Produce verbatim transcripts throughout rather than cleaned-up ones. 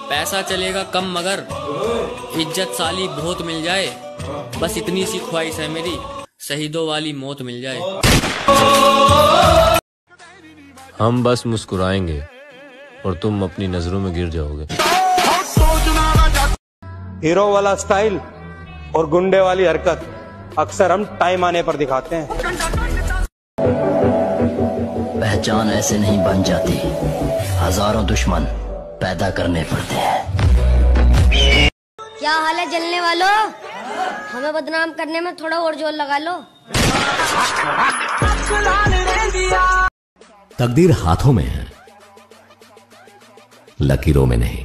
पैसा चलेगा कम मगर इज्जत साली बहुत मिल जाए, बस इतनी सी ख्वाहिश है मेरी, शहीदों वाली मौत मिल जाए। हम बस मुस्कुराएंगे और तुम अपनी नजरों में गिर जाओगे। हीरो वाला स्टाइल और गुंडे वाली हरकत अक्सर हम टाइम आने पर दिखाते हैं। पहचान ऐसे नहीं बन जाती, हजारों दुश्मन पैदा करने पड़ते हैं। क्या हाल है जलने वालों, हमें बदनाम करने में थोड़ा और जोर लगा लो। तकदीर हाथों में है, लकीरों में नहीं।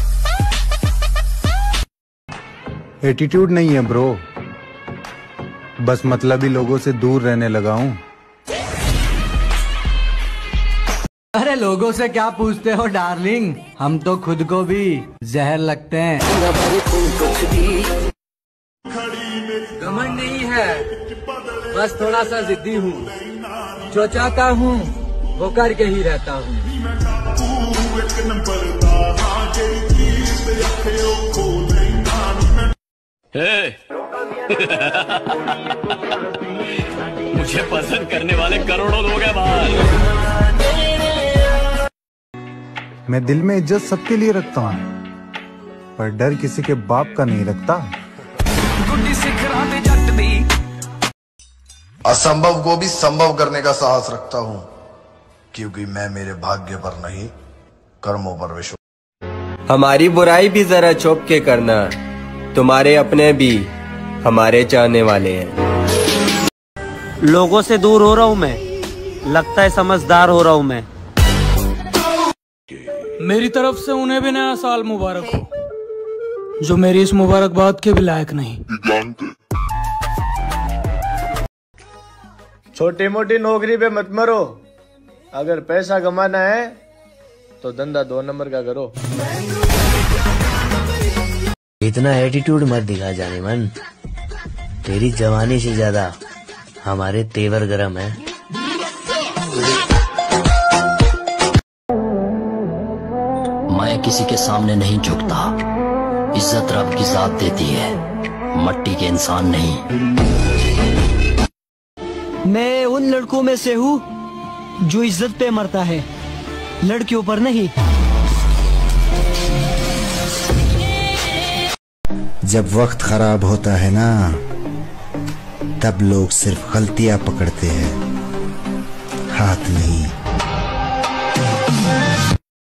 एटीट्यूड नहीं है ब्रो, बस मतलबी लोगों से दूर रहने लगा हूं। अरे लोगों से क्या पूछते हो डार्लिंग, हम तो खुद को भी जहर लगते हैं। घमंड नहीं है, बस थोड़ा सा जिद्दी हूँ, जो चाहता हूँ वो करके ही रहता हूँ। मुझे पसंद करने वाले करोड़ों लोग हैं बाहर। मैं दिल में इज्जत सबके लिए रखता हूँ, पर डर किसी के बाप का नहीं रखता। असंभव को भी संभव करने का साहस रखता हूँ, क्योंकि मैं मेरे भाग्य पर नहीं कर्मों पर विश्वास। हमारी बुराई भी जरा छुप के करना, तुम्हारे अपने भी हमारे चाहने वाले हैं। लोगों से दूर हो रहा हूँ मैं, लगता है समझदार हो रहा हूँ मैं। मेरी तरफ से उन्हें भी नया साल मुबारक हो, जो मेरी इस मुबारकबाद के भी लायक नहीं। छोटी मोटी नौकरी पे मत मरो, अगर पैसा कमाना है तो धंधा दो नंबर का करो। इतना एटीट्यूड मत दिखा जाने मन, तेरी जवानी से ज्यादा हमारे तेवर गरम है। मैं किसी के सामने नहीं झुकता, इज्जत रब की जात देती है, मट्टी के इंसान नहीं। मैं उन लड़कों में से हूँ जो इज्जत पे मरता है, लड़कियों पर नहीं। जब वक्त खराब होता है ना, तब लोग सिर्फ गलतियां पकड़ते हैं, हाथ नहीं।